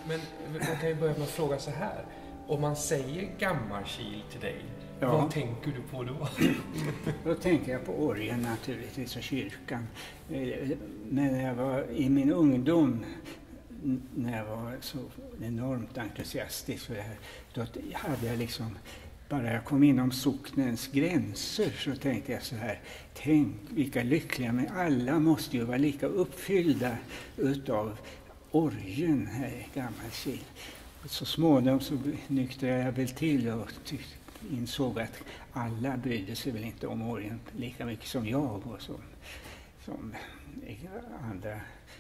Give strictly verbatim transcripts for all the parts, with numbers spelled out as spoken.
Men man kan ju börja med att fråga så här. Om man säger Gammalkil till dig, ja. Vad tänker du på då? Då tänker jag på orgeln naturligtvis och kyrkan. Men när jag var i min ungdom, när jag var så enormt entusiastisk för det här, då hade jag liksom, bara jag kom inom socknens gränser så tänkte jag så här, tänk vilka lyckliga, men alla måste ju vara lika uppfyllda utav orgeln här i Gammalkil. Så småningom så nyktrade jag väl till och tyckte, insåg att alla brydde sig väl inte om orgeln lika mycket som jag och som, som andra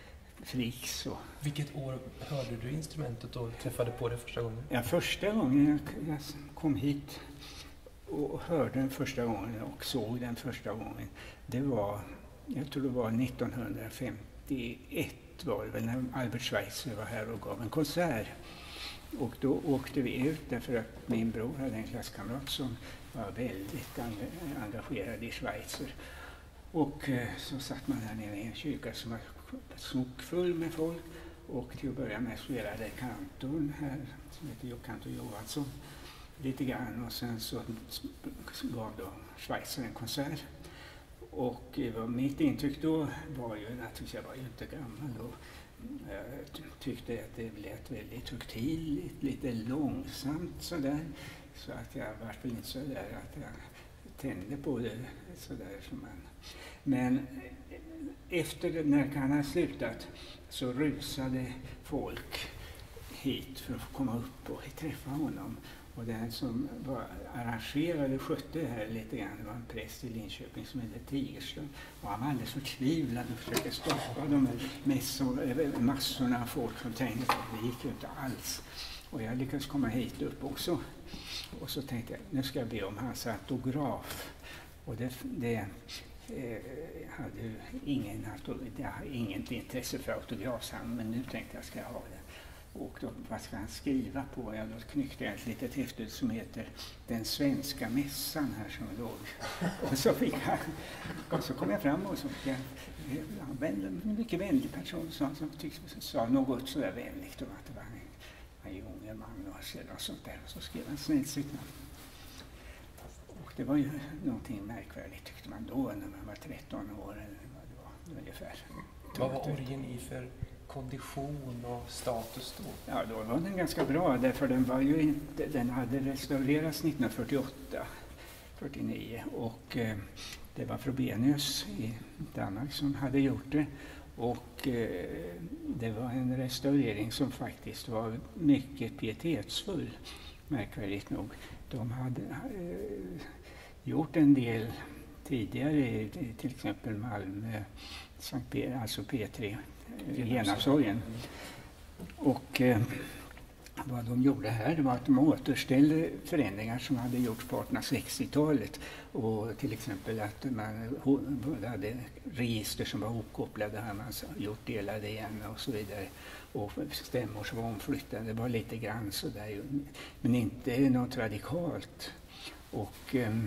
friks. Och. Vilket år hörde du instrumentet och träffade på det första gången? Ja, första gången jag, jag kom hit och hörde den första gången och såg den första gången, det var, jag tror det var nittonhundrafemtioett var det väl, när Albert Schweitzer var här och gav en konsert. Och då åkte vi ut därför att min bror hade en klasskamrat som var väldigt engagerad i Schweitzer. Och eh, så satt man här nere i en kyrka som var smockfull med folk. Och till att börja med spelade kantorn här, som heter Kantor Johansson, lite grann. Och sen så gav då Schweitzer en konsert. Och eh, mitt intryck då var ju naturligtvis, jag var ju inte gammal då. Jag tyckte att det lät väldigt högtidligt, lite långsamt sådär. Så att jag var väl inte sådär att jag tände på det sådär som man. Men efter det, när han hade slutat, så rusade folk hit för att få komma upp och träffa honom. Och den som var arrangerade skötte det här lite grann, det var en präst i Linköping som hette Tigerström. Och han var alldeles förtvivlad och försökte stoppa de här massorna av folk som tänkte att det gick ju inte alls. Och jag lyckades komma hit upp också. Och så tänkte jag, nu ska jag be om hans autograf. Och det, det eh, hade ju ingen, det hade inget intresse för autografsamling, men nu tänkte jag ska jag ha det. Och då, vad ska han skriva på? Jag då knyckte jag ett litet häfte som heter Den svenska mässan här som låg. Och så fick han, och så kom jag fram och så fick jag en mycket vänlig person som, som tyckte, sa något sådär vänligt om att det var en, en unge man och, och sånt där. Och så skrev han snällt sitt namn. Och det var ju någonting märkvärdigt tyckte man då när man var tretton år eller vad det var ungefär. Vad var orgeln i för kondition och status då? Ja, då var den ganska bra därför den var ju inte, den hade restaurerats nittonhundrafyrtioåtta fyrtionio och eh, det var Frobenius i Danmark som hade gjort det och eh, det var en restaurering som faktiskt var mycket pietetsfull, märkvärdigt nog. De hade eh, gjort en del tidigare, till exempel Malmö, Sankt P, alltså P tre, Genarpsorgen. Och eh, vad de gjorde här var att de återställde förändringar som hade gjorts på artonhundrasextiotalet. Och till exempel att man hade register som var okopplade, hade man gjort delade igen och så vidare. Och stämmor som var omflyttade, det var lite grann sådär, men inte något radikalt. Och eh,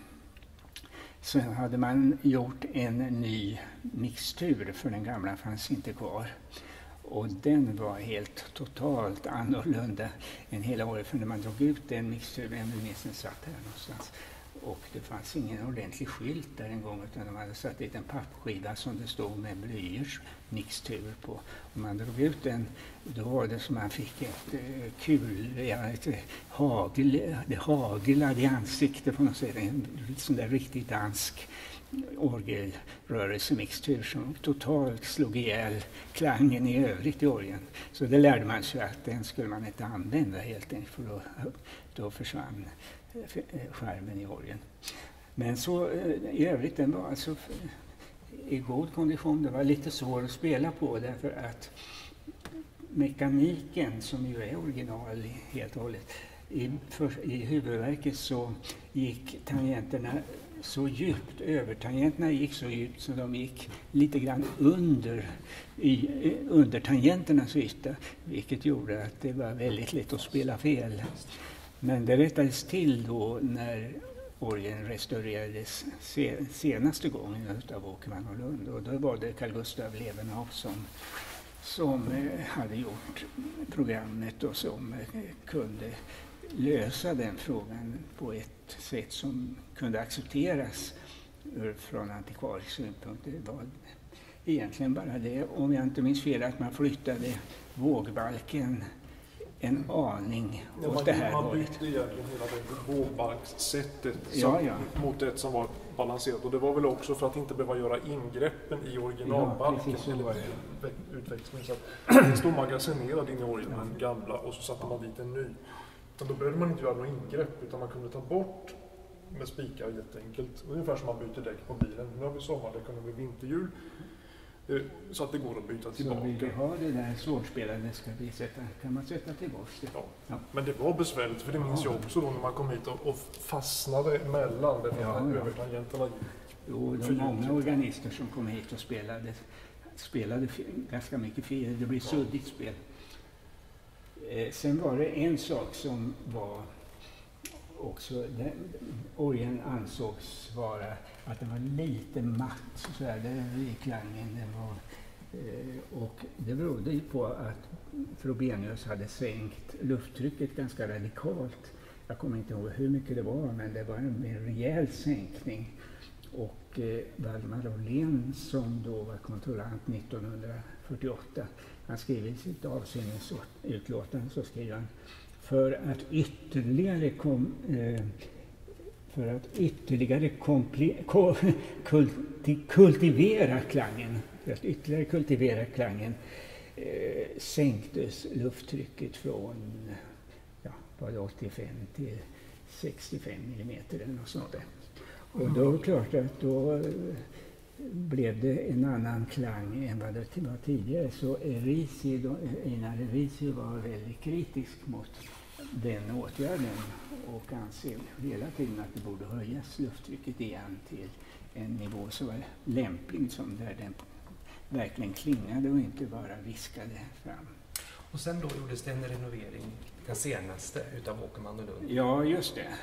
så hade man gjort en ny mixtur, för den gamla fanns inte kvar. Och den var helt totalt annorlunda än hela året, för när man drog ut den mixturen, jag minns den satt här någonstans. Och det fanns ingen ordentlig skylt där en gång, utan de hade satt dit en pappskiva som det stod med Blyers mixtur på. Och man drog ut den, då var det som man fick ett eh, kul, ja, ett hagel, det haglade i ansiktet på något sätt, en sån där riktigt dansk orgelrörelsemixtur som totalt slog ihjäl klangen i övrigt i orgeln. Så det lärde man sig att den skulle man inte använda helt enkelt, för då, då försvann skärmen i orgeln. Men så i övrigt, den var alltså i god kondition. Det var lite svår att spela på därför att mekaniken, som ju är original helt och hållet, i, för, i huvudverket så gick tangenterna så djupt, övertangenterna gick så djupt så de gick lite grann under, i, under tangenternas yta, vilket gjorde att det var väldigt lätt att spela fel. Men det rättades till då när orgeln restaurerades senaste gången av Åkerman och Lund, och då var det Carl Gustav Levenhaupt som, som hade gjort programmet och som kunde lösa den frågan på ett sätt som kunde accepteras från antikvarisk synpunkt. Det var egentligen bara det, om jag inte minns fel, att man flyttade vågbalken en aning ja, åt man, det här man hållet. bytte egentligen hela det vågbalkssättet ja, ja. mot ett som var balanserat. Och det var väl också för att inte behöva göra ingreppen i originalbalken ja, eller utväxling. Så att det stod magasinerad in i orgeln, ja. Den gamla, och så satte man dit en ny. Men då behövde man inte göra några ingrepp, utan man kunde ta bort med spikar jätteenkelt. Ungefär som man byter däck på bilen. Nu har vi sommardäck och nu har vi vinterhjul. Så att det går att byta tillbaka. Så vill du ha det där svårspelade ska vi sätta, kan man sätta tillbaka det. Ja. Ja. Men det var besvärligt, för det minns ja. jag också då när man kom hit och, och fastnade emellan därför ja, att ja. övertangenterna gick. Jo, det var många organister som kom hit och spelade, spelade ganska mycket fel. Det blev ja. suddigt spel. Eh, sen var det en sak som var också, den, orgeln ansågs vara att den var lite matt så där, det, i klangen. Den var, eh, och det berodde ju på att Frobenius hade sänkt lufttrycket ganska radikalt. Jag kommer inte ihåg hur mycket det var, men det var en mer rejäl sänkning. Och eh, Valdemar Åhlén, som då var kontrollant nittonhundrafyrtioåtta, han skrev i sitt avseendeutlåtande, så skrev han: för att ytterligare kom, eh, för att ytterligare kompli, ko, kulti, kultivera klangen, för att ytterligare kultivera klangen eh, sänktes lufttrycket från ja, var det åttiofem till sextiofem millimeter eller något sånt där. Och då är det klart att då blev det en annan klang än vad det var tidigare. Så Erisi, då, Einar Erisi var väldigt kritisk mot den åtgärden och anser hela tiden att det borde höjas lufttrycket igen till en nivå som var lämplig, som där den verkligen klingade och inte bara viskade fram. Och sen då gjordes det en renovering, den senaste, utav Åkerman och Lund. Ja, just det.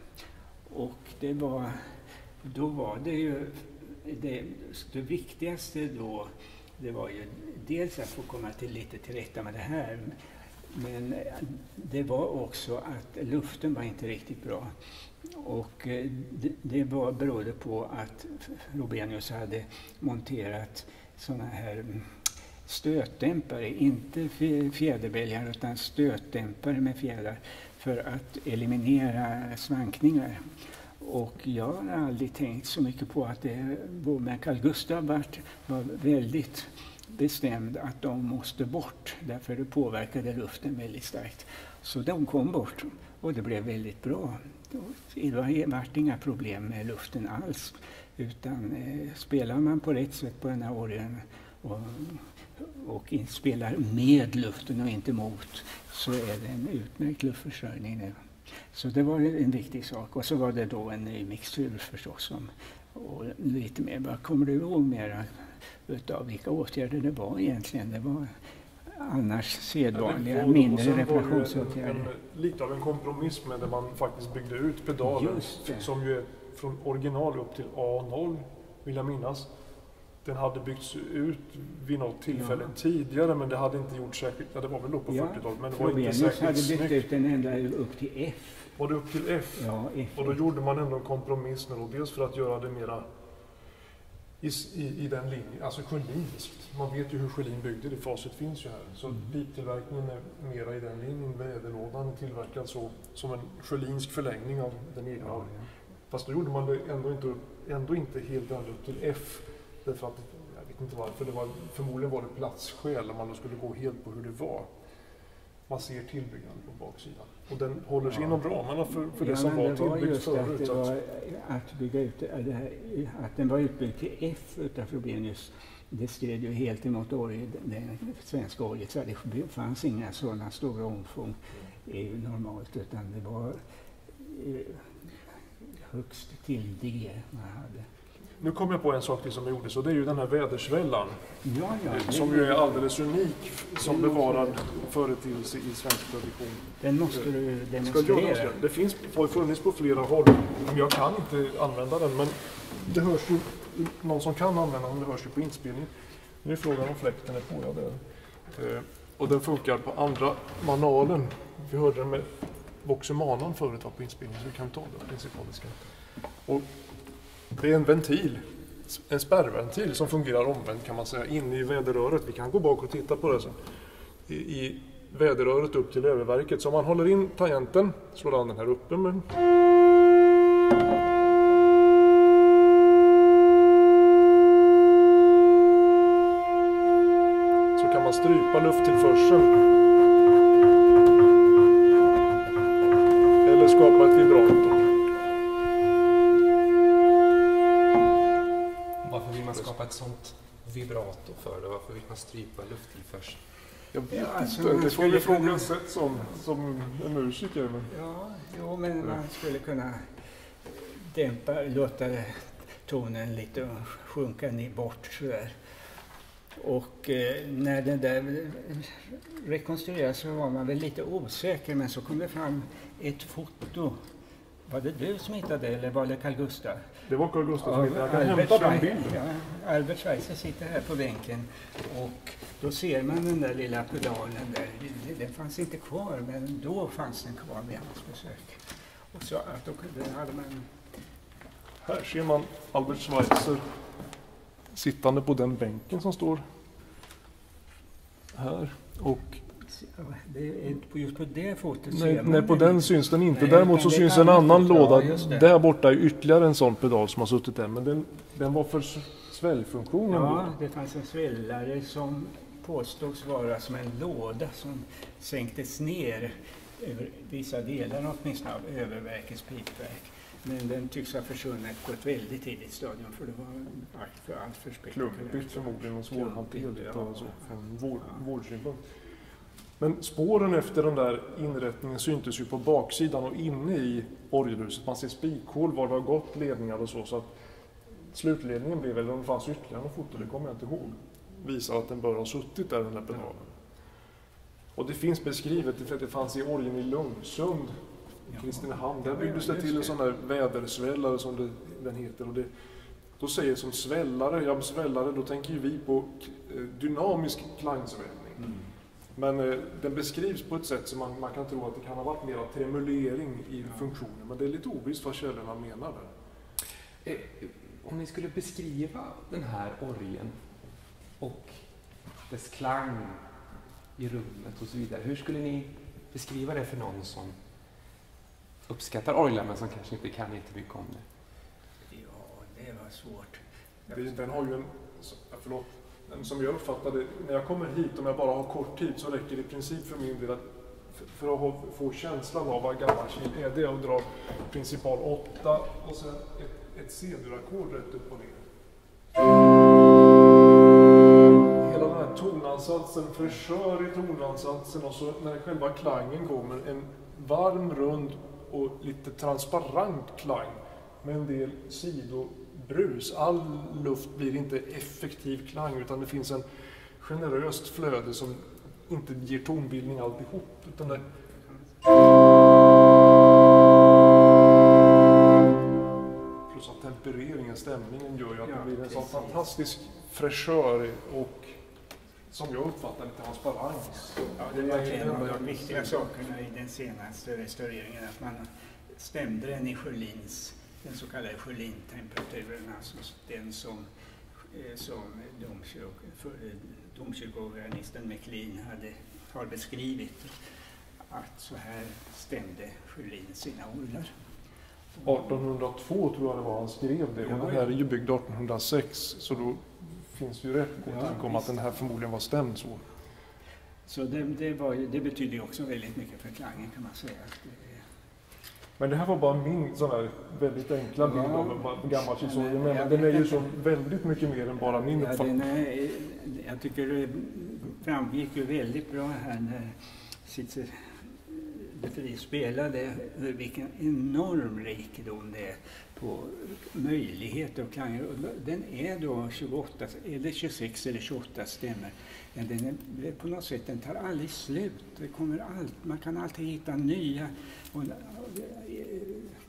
Och det var, då var det ju, det, det viktigaste då, det var ju dels att få komma till lite till rätta med det här, men det var också att luften var inte riktigt bra. Och det, det var, berodde på att Frobenius hade monterat sådana här stötdämpare, inte fjäderbälgar utan stötdämpare med fjädrar för att eliminera svankningar. Och jag har aldrig tänkt så mycket på att det, men Carl Gustav var, var väldigt bestämd att de måste bort, därför det påverkade luften väldigt starkt. Så de kom bort och det blev väldigt bra. Det var inga problem med luften alls, utan eh, spelar man på rätt sätt på den här orgeln och, och spelar med luften och inte mot, så är det en utmärkt luftförsörjning nu. Så det var en viktig sak. Och så var det då en ny mixtur förstås. Som, och lite mer, vad kommer du ihåg mera utav vilka åtgärder det var egentligen? Det var annars sedvanliga, ja, mindre reparationsåtgärder. En, en, lite av en kompromiss med där man faktiskt byggde ut pedalen, som ju är från original upp till A noll, vill jag minnas. Den hade byggts ut vid något tillfälle ja. tidigare, men det hade inte gjort särskilt, ja, det var väl då på ja, fyrtiotalet, men det var inte särskilt hade byggt snyggt. Ut den ända upp till F. Var det upp till F? Ja, F. Och då gjorde man ändå en kompromiss med då, dels för att göra det mera i, i, i den linjen, alltså Sjölinskt. Man vet ju hur Sjölin byggde det, facit finns ju här. Så mm. piptillverkningen är mera i den linjen, väderlådan är tillverkad så, som en Sjölinsk förlängning av den egna. Ja, ja. Fast då gjorde man det ändå inte, ändå inte helt ända upp till F. Därför att, jag vet inte varför, det var, förmodligen var det platsskäl om man då skulle gå helt på hur det var. Man ser tillbyggnaden på baksidan. Och den håller sig ja. inom ramarna för, för ja, det som var det tillbyggt förut. Det var att bygga ut, det här, att den var utbyggd till F utav Frobenius, det stred ju helt emot orget, den svenska orget. Så det fanns inga sådana stora omfång mm. normalt, utan det var eh, högst till D man hade. Nu kom jag på en sak till som gjordes, och det är ju den här vädersvällan. Ja, ja, som ju är alldeles unik som bevarad företeelse i svensk tradition. Den måste du demonstrera. Det finns, har funnits på flera håll. Jag kan inte använda den, men det hörs ju, någon som kan använda den, det hörs ju på inspelningen. Nu är frågan om fläkten är på, ja, det är. Eh, och den funkar på andra manualen. Vi hörde den med Voxemanan förut på inspelningen, så vi kan ta den principaliska. Och det är en ventil, en spärrventil som fungerar omvänt kan man säga, inne i väderröret. Vi kan gå bak och titta på det sen. I, i väderröret upp till väderverket. Så om man håller in tangenten, slår an den här uppe med. Så kan man strypa lufttillförseln. Eller skapa ett vibrato. Varför vill man skapa ett sånt vibrato för det? Varför vill man strypa lufttillförseln? Jag vet Ja, alltså, inte, man det får vi skulle fråga kunna- sätt som, som en musiker. Men... Ja, jo, men man skulle kunna dämpa, låta tonen lite sjunka ner bort sådär. Och eh, när det där rekonstruerades så var man väl lite osäker, men så kom det fram ett foto. Var det du som hittade det eller var det Carl Gustaf? Det var Carl Gustaf som Ja, hittade. Jag kan Albert hämta den Schweitzer- bilden. Ja, Albert Schweitzer sitter här på bänken och då ser man den där lilla pedalen där. Den fanns inte kvar, men då fanns den kvar vid hans besök. Och så att då kunde- hade man... Här ser man Albert Schweitzer sittande på den bänken som står här. Och Det är, just på det fotot nej, ser man nej, på det den inte. syns den inte. Nej, Däremot utan så det är syns ett en annat annan foto. låda. Ja, just det. Där borta är ytterligare en sån pedal som har suttit där. Men den, den var för s- sväljfunktionen. Ja, det fanns en svällare som påstods vara som en låda som sänktes ner över vissa delar åtminstone av öververkets pipverk. Men den tycks ha försvunnit på ett väldigt tidigt stadium för det var allt för, allt för spektakulärt. Klumpigt förmodligen och svårhanterligt Ja. alltså, från vård, vårdsynpunkt. Men spåren efter den där inrättningen syntes ju på baksidan och inne i orgelhuset. Man ser spikhål var det har gått ledningar och så. Så att slutledningen blev, eller om det fanns ytterligare någon foto, det kommer jag inte ihåg, visar att den bör ha suttit där, den där pedalen. Och det finns beskrivet, för det fanns i orgeln i Lungsund, i Kristinehamn. Där byggdes det till en sån där vädersvällare som det, den heter. Och det, då säger jag som svällare, ja svällare, då tänker ju vi på eh, dynamisk klangsvällning. Mm. Men eh, den beskrivs på ett sätt som man, man kan tro att det kan ha varit mer tremulering i funktionen. Men det är lite ovisst vad källorna menar där. Eh, Om ni skulle beskriva den här orgeln och dess klang i rummet och så vidare. Hur skulle ni beskriva det för någon som uppskattar orglar men som kanske inte kan jättemycket om det? Ja, det var svårt. Det, den har ju en, förlåt, en, som jag uppfattar det, när jag kommer hit, om jag bara har kort tid, så räcker det i princip för min del att för, för att ha, få känslan av vad gammalkil är, det är att dra principal åtta och sen ett, ett C-dur-ackord rätt upp och ner. Hela den här tonansatsen, fräschör i tonansatsen och så när själva klangen kommer, en varm, rund och lite transparent klang med en del sidobrus. All luft blir inte effektiv klang utan det finns en generöst flöde som inte ger tonbildning alltihop. Utan det... Plus att tempereringen, stämningen gör ju att Ja, det blir en sån precis. fantastisk fräschör och som jag uppfattar det, transparens. Ja, det var en av de viktiga sakerna i den senaste restaureringen, att man stämde den i Sjölins, den så kallade Sjölin-temperaturen, alltså den som, eh, som domkyrk, för, domkyrkoorganisten McLean hade, har beskrivit, att så här stämde Sjölin sina orglar. artonhundratvå tror jag det var han skrev det, och Ja, den här är ju byggd artonhundrasex, så då finns ju rätt god Ja, tanke om att den här förmodligen var stämd så. Så det, det, var ju, det betyder ju också väldigt mycket för klangen, kan man säga. Att det, Men det här var bara min sån här väldigt enkla bild Ja. av gammal kisorgen, Men men jag den är vet ju inte. så väldigt mycket mer än bara min ja, uppfattning. den är, jag tycker det framgick ju väldigt bra här när Sitter de Vries spelade, vilken enorm rikedom det är på möjligheter och klanger. Den är då tjugoåtta, eller tjugosex eller tjugoåtta stämmer. Men den är, på något sätt, den tar aldrig slut. Det kommer allt, man kan alltid hitta nya och,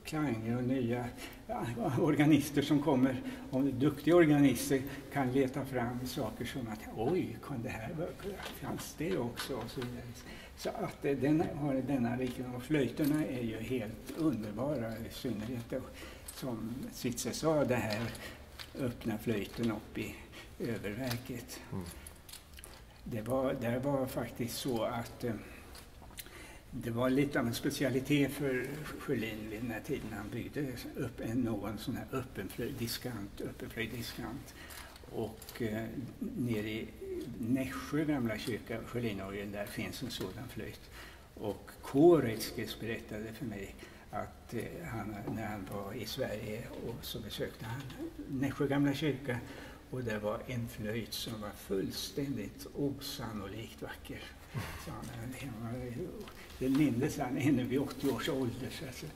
klanger och nya ja, organister som kommer, om duktiga organister kan leta fram saker som att oj, kan det här fanns det också och så vidare. Så att den har denna rikedom, och flöjterna är ju helt underbara, i synnerhet då, som Sitze sa, det här öppna flöjten upp i öververket. Mm. Det var, det var faktiskt så att eh, det var lite av en specialitet för Sjölin vid den här tiden. Han byggde upp en, någon sån här öppenflöjdiskant, öppenflöjdiskant. Och eh, nere i Nässjö gamla kyrka, Sjölinorgeln, där finns en sådan flöjt. Och Kåreskes berättade för mig att eh, han, när han var i Sverige och så besökte han Nässjö gamla kyrka, och det var en flöjt som var fullständigt osannolikt vacker. Så han, han, det mindes han ännu vid åttio års ålder. Så alltså.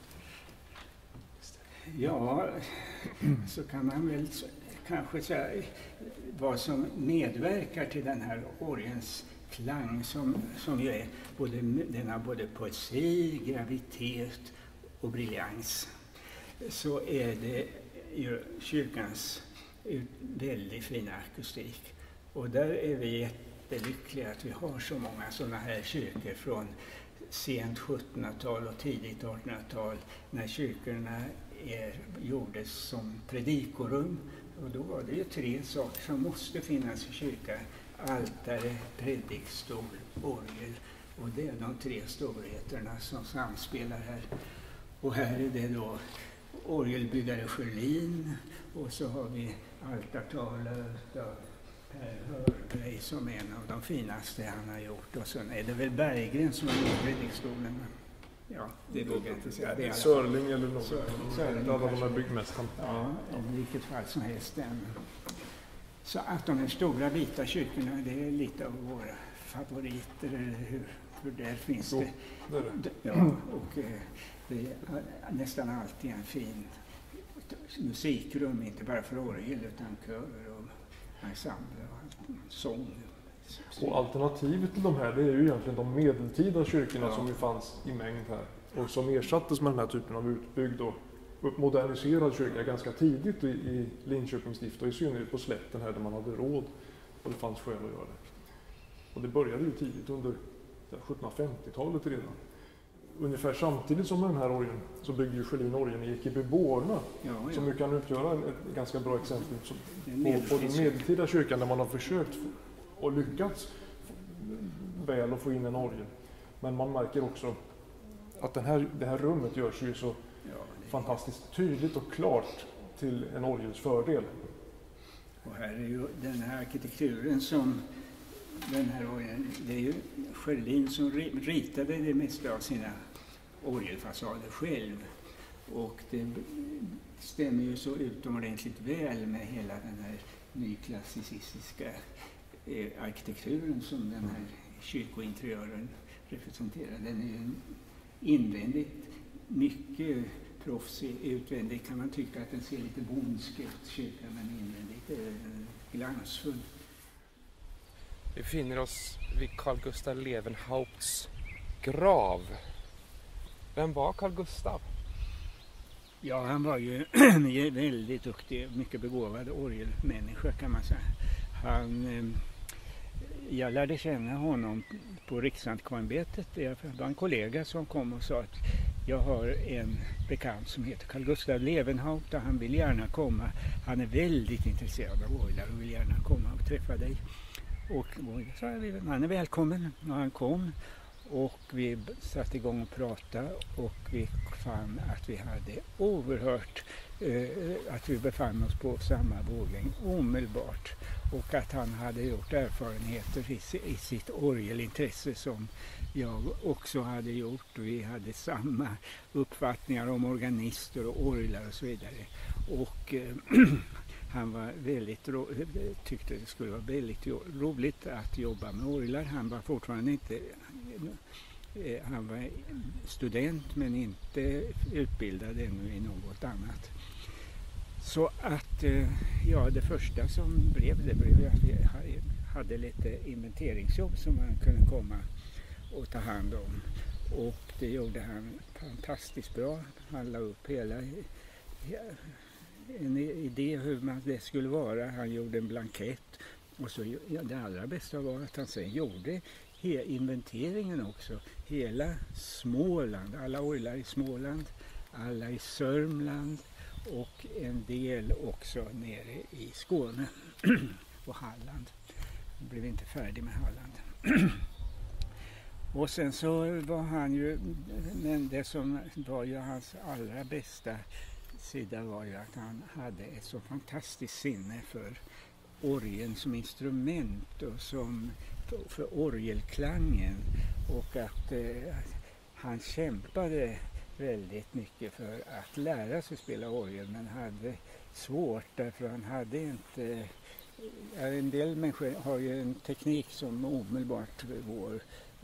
Ja, så kan man väl kanske säga vad som medverkar till den här orgelns klang, som, som ju är både, den har både poesi, gravitet och briljans. Så är det ju kyrkans väldigt fina akustik. Och där är vi jättelyckliga att vi har så många sådana här kyrkor från sent sjuttonhundratal och tidigt artonhundratal, när kyrkorna är, gjordes som predikorum. Och då var det ju tre saker som måste finnas i kyrkan: altare, predikstol, orgel. Och det är de tre storheterna som samspelar här. Och här är det då orgelbyggare Sjölin, och så har vi altartavlor av Per Hörberg som är en av de finaste han har gjort. Och sen är det väl Berggren som har gjort predikstolen. Ja, det vågar jag inte säga. Det är Sörling eller något. Sörling, alla de här byggmästarna. Ja, i vilket fall som helst. Så att de här stora vita kyrkorna, det är lite av våra favoriter, eller hur? För där finns jo, det. det, det. Ja, och det är nästan alltid en fin musikrum, inte bara för orgel utan körer och ensemble och sång. Och alternativet till de här, det är ju egentligen de medeltida kyrkorna, ja, som ju fanns i mängd här och som ersattes med den här typen av utbyggd och moderniserad kyrka ganska tidigt i, i Linköpings stift, och i synnerhet på slätten här där man hade råd och det fanns skäl att göra det. Och det började ju tidigt under sjuttonhundrafemtiotalet redan. Ungefär samtidigt som med den här orgeln så byggde ju Sjölin orgeln i Ekebyborna, ja, ja, som ju kan utgöra ett ganska bra exempel på, på den medeltida kyrkan, där man har försökt och lyckats väl att få in en orgel. Men man märker också att den här, det här rummet görs ju så ja, fantastiskt tydligt och klart till en orgels fördel. Och här är ju den här arkitekturen som den här orgeln, det är ju Sjölin som ritade det mesta av sina orgelfasader själv. Och det stämmer ju så utomordentligt väl med hela den här nyklassicistiska eh, arkitekturen som den här kyrkointeriören representerar. Den är ju invändigt mycket proffsig. Utvändigt kan man tycka att den ser lite bondsk ut, kyrkan, men invändigt är den glansfull. Vi befinner oss vid Carl Gustaf Lewenhaupts grav. Vem var Carl Gustaf? Ja, han var ju väldigt duktig, mycket begåvad orgelmänniska kan man säga. Han, jag lärde känna honom på Riksantikvarieämbetet. Det var en kollega som kom och sa att jag har en bekant som heter Carl Gustaf Lewenhaupt och han vill gärna komma. Han är väldigt intresserad av orglar och vill gärna komma och träffa dig. Och så vi, han är välkommen, och han kom och vi satte igång och pratade, och vi fann att vi hade oerhört, eh, att vi befann oss på samma våglängd omedelbart, och att han hade gjort erfarenheter i, i sitt orgelintresse som jag också hade gjort, och vi hade samma uppfattningar om organister och orglar och så vidare. Och eh, han var väldigt ro- tyckte det skulle vara väldigt roligt att jobba med orglar. Han var fortfarande inte eh, han var student men inte utbildad ännu i något annat. Så att eh, ja, det första som blev det blev att vi hade lite inventeringsjobb som man kunde komma och ta hand om. Och det gjorde han fantastiskt bra. Han la upp hela en idé hur man det skulle vara. Han gjorde en blankett. Och så, ja, det allra bästa var att han sen gjorde he, inventeringen också. Hela Småland, alla orglar i Småland, alla i Sörmland och en del också nere i Skåne och Halland. Han blev inte färdig med Halland. Och sen så var han ju, men det som var ju hans allra bästa sida var ju att han hade ett så fantastiskt sinne för orgeln som instrument och som för orgelklangen, och att eh, han kämpade väldigt mycket för att lära sig spela orgel, men hade svårt därför han hade inte, ja, en del människor har ju en teknik som omedelbart går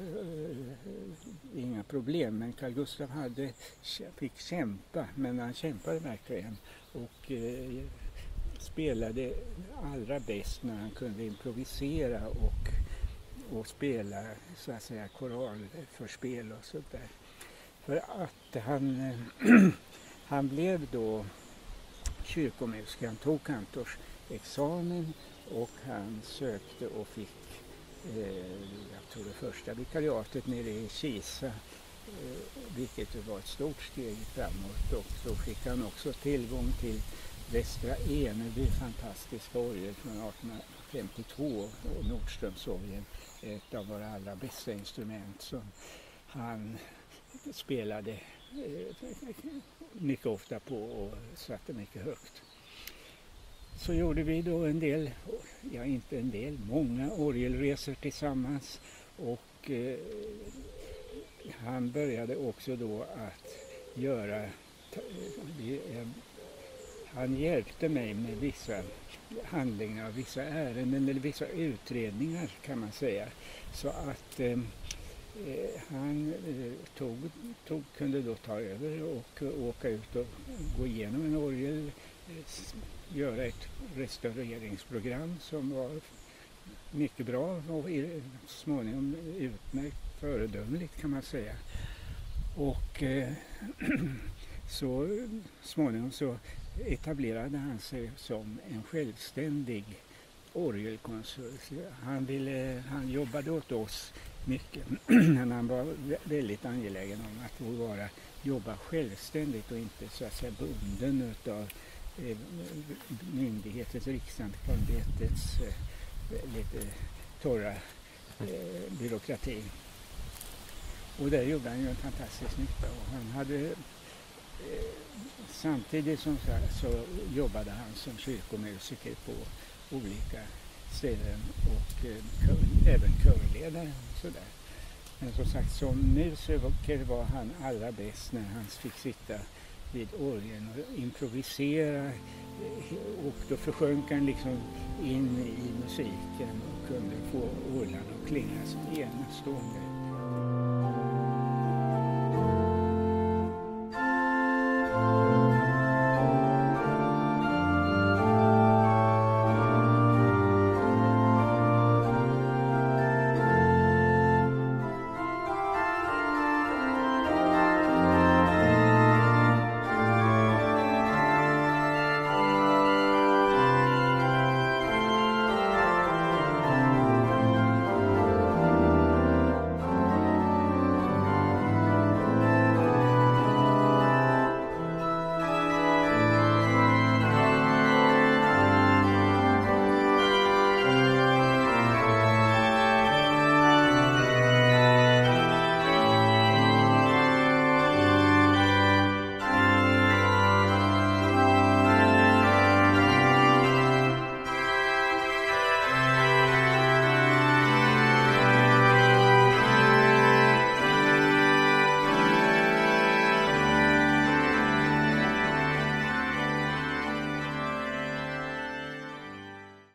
inga problem, men Carl Gustaf hade, fick kämpa, men han kämpade verkligen och eh, spelade allra bäst när han kunde improvisera och, och spela så att säga koralförspel och sånt där. För att han, han blev då kyrkomusiker, han tog kantorsexamen och han sökte och fick jag tror det första vikariatet nere i Kisa, vilket var ett stort steg framåt, och så fick han också tillgång till Västra Eneby, fantastiska orgel från arton femtiotvå, och Nordströmsorgeln, ett av våra allra bästa instrument som han spelade mycket ofta på och satte mycket högt. Så gjorde vi då en del, ja inte en del, många orgelresor tillsammans, och eh, han började också då att göra, eh, han hjälpte mig med vissa handlingar av vissa ärenden eller vissa utredningar kan man säga, så att eh, han eh, tog, tog, kunde då ta över och åka ut och gå igenom en orgel, göra ett restaureringsprogram som var mycket bra och småningom utmärkt föredömligt kan man säga. Och eh, så småningom så etablerade han sig som en självständig orgelkonsult. Han, ville, han jobbade åt oss mycket, men han var väldigt angelägen om att få vara, jobba självständigt och inte så att säga bunden utav myndighetens, Riksantikvarieämbetets eh, lite torra eh, byråkrati. Och där gjorde han ju en fantastisk nytta, och han hade eh, samtidigt som så, så jobbade han som kyrkomusiker på olika ställen och eh, kör, även körledare och sådär. Men som sagt, som musiker var han allra bäst när han fick sitta vid orgeln och improvisera, och då försjönk han liksom in i musiken och kunde få orgeln att klinga enastående.